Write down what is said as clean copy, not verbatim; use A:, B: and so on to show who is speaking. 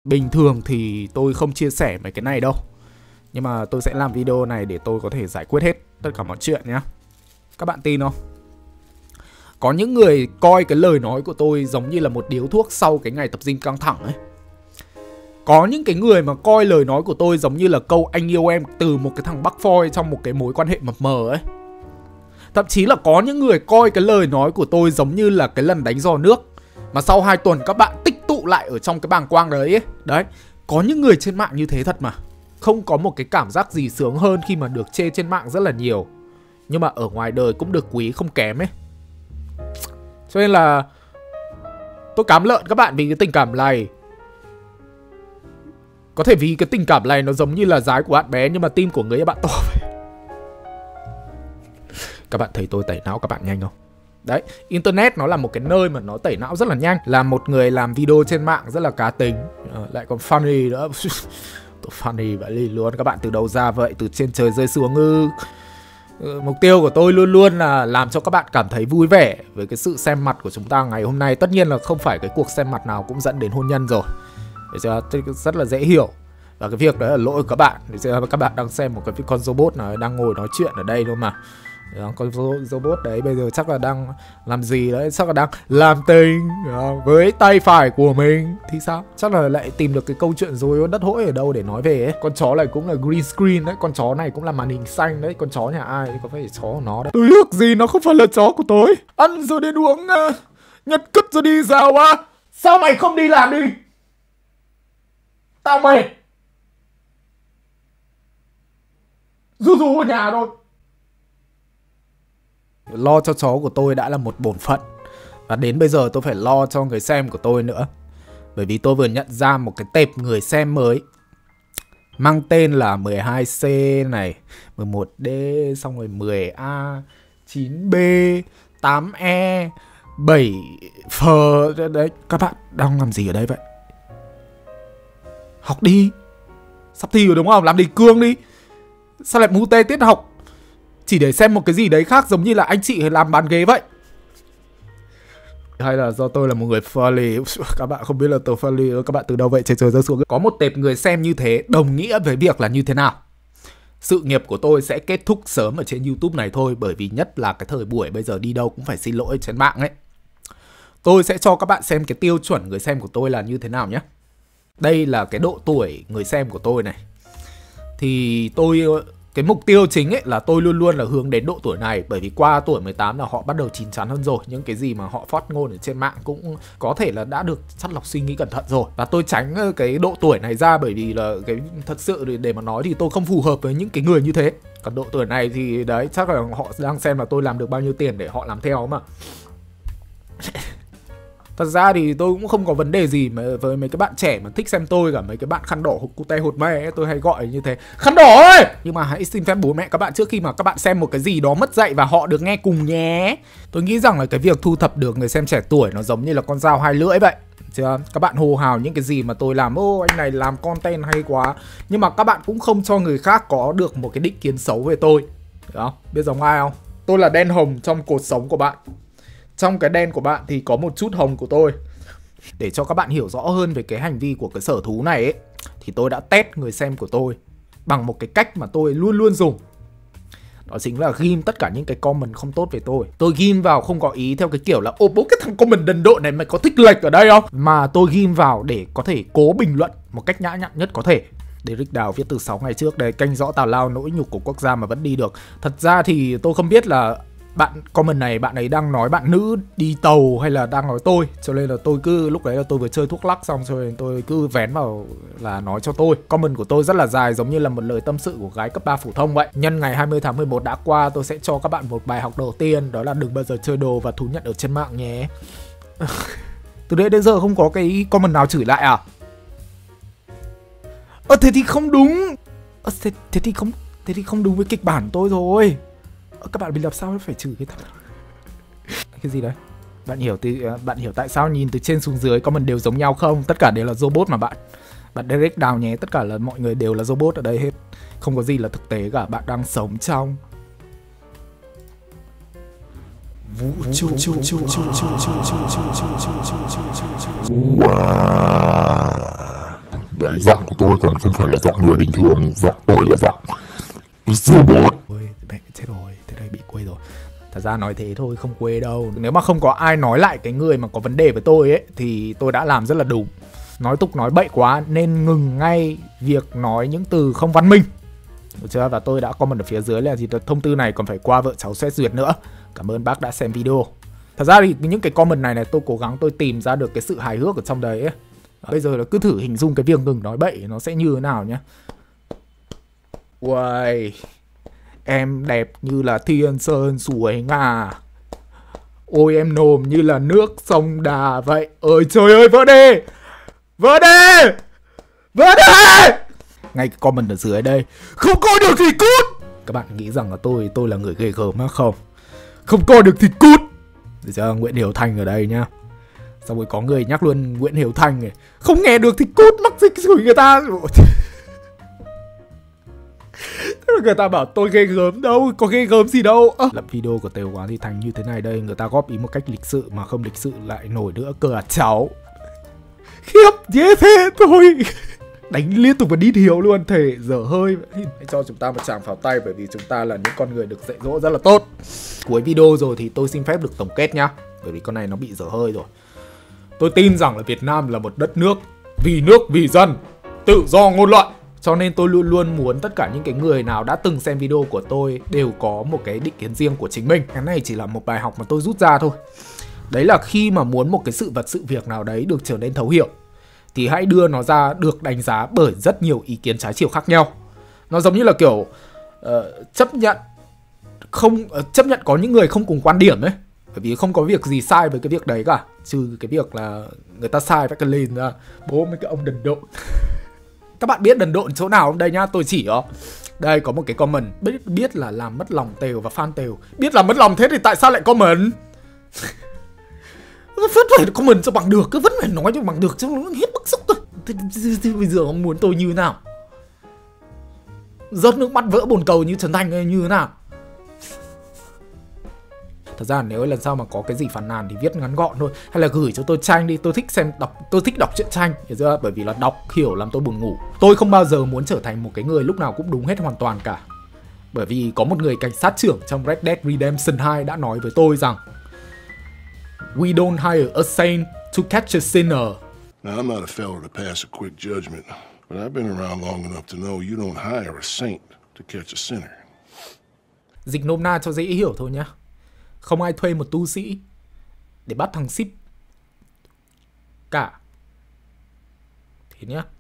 A: Bình thường thì tôi không chia sẻ mấy cái này đâu, nhưng mà tôi sẽ làm video này để tôi có thể giải quyết hết tất cả mọi chuyện nhá. Các bạn tin không? Có những người coi cái lời nói của tôi giống như là một điếu thuốc sau cái ngày tập gym căng thẳng ấy. Có những cái người mà coi lời nói của tôi giống như là câu anh yêu em từ một cái thằng Bắc Phoi trong một cái mối quan hệ mập mờ ấy. Thậm chí là có những người coi cái lời nói của tôi giống như là cái lần đánh giò nước mà sau 2 tuần các bạn tích tụ lại ở trong cái bàng quang đấy ấy. Đấy, có những người trên mạng như thế thật mà. Không có một cái cảm giác gì sướng hơn khi mà được chê trên mạng rất là nhiều, nhưng mà ở ngoài đời cũng được quý không kém ấy. Cho nên là tôi cám lợn các bạn vì cái tình cảm này. Có thể vì cái tình cảm này nó giống như là giái của bạn bé nhưng mà tim của người ấy bạn to. Các bạn thấy tôi tẩy não các bạn nhanh không? Đấy, Internet nó là một cái nơi mà nó tẩy não rất là nhanh. Là một người làm video trên mạng rất là cá tính, lại còn funny nữa. Tôi funny vậy luôn. Các bạn từ đâu ra vậy? Từ trên trời rơi xuống ư? Mục tiêu của tôi luôn luôn là làm cho các bạn cảm thấy vui vẻ với cái sự xem mặt của chúng ta ngày hôm nay. Tất nhiên là không phải cái cuộc xem mặt nào cũng dẫn đến hôn nhân rồi. Rất là dễ hiểu. Và cái việc đấy là lỗi của các bạn. Các bạn đang xem một cái con robot nào đang ngồi nói chuyện ở đây thôi mà. Con robot đấy bây giờ chắc là đang làm gì đấy, chắc là đang làm tình với tay phải của mình thì sao? Chắc là lại tìm được cái câu chuyện rối đất hỗi ở đâu để nói về ấy. Con chó này cũng là green screen đấy, con chó này cũng là màn hình xanh đấy. Con chó nhà ai có phải chó của nó đấy. Tôi ước gì nó không phải là chó của tôi. Ăn rồi đến uống nhật cứt rồi đi rào à. Sao mày không đi làm đi? Tao mệt. Ru ở nhà thôi. Lo cho chó của tôi đã là một bổn phận, và đến bây giờ tôi phải lo cho người xem của tôi nữa. Bởi vì tôi vừa nhận ra một cái tệp người xem mới mang tên là 12C này, 11D, xong rồi 10A, 9B, 8E, 7F. Đấy, các bạn đang làm gì ở đây vậy? Học đi. Sắp thi rồi đúng không? Làm đề cương đi. Sao lại mù tê tiết học chỉ để xem một cái gì đấy khác, giống như là anh chị làm bàn ghế vậy? Hay là do tôi là một người funny? Các bạn không biết là tôi funny, các bạn từ đâu vậy? Trời trời rơi xuống. Có một tệp người xem như thế đồng nghĩa với việc là như thế nào? Sự nghiệp của tôi sẽ kết thúc sớm ở trên YouTube này thôi. Bởi vì nhất là cái thời buổi bây giờ đi đâu cũng phải xin lỗi trên mạng ấy. Tôi sẽ cho các bạn xem cái tiêu chuẩn người xem của tôi là như thế nào nhé. Đây là cái độ tuổi người xem của tôi này. Thì cái mục tiêu chính ấy là tôi luôn luôn là hướng đến độ tuổi này. Bởi vì qua tuổi 18 là họ bắt đầu chín chắn hơn rồi. Những cái gì mà họ phát ngôn ở trên mạng cũng có thể là đã được chắt lọc suy nghĩ cẩn thận rồi. Và tôi tránh cái độ tuổi này ra bởi vì là cái thật sự để mà nói thì tôi không phù hợp với những cái người như thế. Còn độ tuổi này thì đấy, chắc là họ đang xem là tôi làm được bao nhiêu tiền để họ làm theo mà. Thật ra thì tôi cũng không có vấn đề gì mà với mấy cái bạn trẻ mà thích xem tôi cả. Mấy cái bạn khăn đỏ cute hột mê ấy, tôi hay gọi như thế. Khăn đỏ ơi! Nhưng mà hãy xin phép bố mẹ các bạn trước khi mà các bạn xem một cái gì đó mất dạy và họ được nghe cùng nhé. Tôi nghĩ rằng là cái việc thu thập được người xem trẻ tuổi nó giống như là con dao hai lưỡi vậy. Chưa? Các bạn hô hào những cái gì mà tôi làm, ô anh này làm content hay quá, nhưng mà các bạn cũng không cho người khác có được một cái định kiến xấu về tôi. Được không? Biết giống ai không? Tôi là đen hồng trong cuộc sống của bạn. Trong cái đen của bạn thì có một chút hồng của tôi. Để cho các bạn hiểu rõ hơn về cái hành vi của cái sở thú này ấy, thì tôi đã test người xem của tôi bằng một cái cách mà tôi luôn luôn dùng. Đó chính là ghim tất cả những cái comment không tốt về tôi. Tôi ghim vào không có ý theo cái kiểu là ô bố cái thằng comment đần độn này mày có thích lệch ở đây không? Mà tôi ghim vào để có thể cố bình luận một cách nhã nhặn nhất có thể. Derrick Đào viết từ 6 ngày trước đây, canh rõ tào lao nỗi nhục của quốc gia mà vẫn đi được. Thật ra thì tôi không biết là bạn comment này bạn ấy đang nói bạn nữ đi tàu hay là đang nói tôi. Cho nên là tôi cứ lúc đấy là tôi vừa chơi thuốc lắc xong cho nên tôi cứ vén vào là nói cho tôi. Comment của tôi rất là dài, giống như là một lời tâm sự của gái cấp 3 phổ thông vậy. Nhân ngày 20 tháng 11 đã qua, tôi sẽ cho các bạn một bài học đầu tiên. Đó là đừng bao giờ chơi đồ và thú nhận ở trên mạng nhé. Từ đấy đến giờ không có cái comment nào chửi lại à? Thế thì không đúng. Thế thì không đúng với kịch bản tôi rồi. Các bạn bị làm sao phải chửi cái gì đấy? Bạn hiểu tại sao nhìn từ trên xuống dưới comment đều giống nhau không? Tất cả đều là robot mà bạn. Bạn Derrick Đào nhé, tất cả là mọi người đều là robot ở đây hết. Không có gì là thực tế cả, bạn đang sống trong vũ trụ.
B: cái giọng của tôi còn không phải là giọng người bình thường, giọng tôi là giọng robot.
A: Ôi mẹ chết rồi, thế đây bị quê rồi. Thật ra nói thế thôi, không quê đâu. Nếu mà không có ai nói lại cái người mà có vấn đề với tôi ấy thì tôi đã làm rất là đúng. Nói tục nói bậy quá nên ngừng ngay việc nói những từ không văn minh, được chưa? Và tôi đã comment ở phía dưới là gì, thông tư này còn phải qua vợ cháu xét duyệt nữa. Cảm ơn bác đã xem video. Thật ra thì những cái comment này tôi cố gắng tôi tìm ra được cái sự hài hước ở trong đấy ấy. Bây giờ là cứ thử hình dung cái việc ngừng nói bậy nó sẽ như thế nào nhá. Uầy, em đẹp như là thiên sơn suối ngà, ôi em nồm như là nước sông Đà vậy. Ôi trời ơi, vỡ đi, vỡ đi, vỡ đi. Ngay cái comment ở dưới đây, không coi được thì cút. Các bạn nghĩ rằng là tôi là người ghê gớm á? Không, không coi được thì cút. Để cho Nguyễn Hiếu Thanh ở đây nhá. Xong rồi có người nhắc luôn Nguyễn Hiếu Thanh này, không nghe được thì cút, mắc dịch chửi người ta. Người ta bảo tôi ghê gớm đâu, có ghê gớm gì đâu. Lập video của Tều Quá thì thành như thế này đây. Người ta góp ý một cách lịch sự mà không lịch sự lại nổi nữa cơ à cháu. Khiếp, dễ thế thôi. Đánh liên tục và đít hiếu luôn, thể dở hơi. Hãy cho chúng ta một tràng pháo tay bởi vì chúng ta là những con người được dạy dỗ rất là tốt. Cuối video rồi thì tôi xin phép được tổng kết nhá, bởi vì con này nó bị dở hơi rồi. Tôi tin rằng là Việt Nam là một đất nước vì dân, tự do ngôn luận. Cho nên tôi luôn luôn muốn tất cả những cái người nào đã từng xem video của tôi đều có một cái định kiến riêng của chính mình. Cái này chỉ là một bài học mà tôi rút ra thôi. Đấy là khi mà muốn một cái sự vật sự việc nào đấy được trở nên thấu hiểu thì hãy đưa nó ra được đánh giá bởi rất nhiều ý kiến trái chiều khác nhau. Nó giống như là kiểu chấp nhận có những người không cùng quan điểm ấy. Bởi vì không có việc gì sai với cái việc đấy cả, trừ cái việc là người ta sai phải lên ra bố mấy cái ông đần độn. Các bạn biết đần độn chỗ nào không? Đây nhá, tôi chỉ đây có một cái comment biết là làm mất lòng Tều và fan Tều. Biết là mất lòng thế thì tại sao lại comment? Vẫn phải comment cho bằng được, cứ vẫn phải nói cho bằng được, chứ nó hết bức xúc rồi. Thì bây giờ ông muốn tôi như thế nào? Rớt nước mắt vỡ bồn cầu như Trấn Thành hay như thế nào? Thật ra nếu lần sau mà có cái gì phàn nàn thì viết ngắn gọn thôi, hay là gửi cho tôi tranh đi, tôi thích đọc truyện tranh, bởi vì là đọc hiểu làm tôi buồn ngủ. Tôi không bao giờ muốn trở thành một cái người lúc nào cũng đúng hết hoàn toàn cả. Bởi vì có một người cảnh sát trưởng trong Red Dead Redemption 2 đã nói với tôi rằng We don't hire a saint to catch a sinner.
C: Now, I'm not a fellow to pass a quick judgment, but I've been around long enough to know you don't hire a saint to catch a sinner.
A: Dịch nôm na cho dễ hiểu thôi nhá. Không ai thuê một tu sĩ để bắt thằng ship cả. Thế nhá.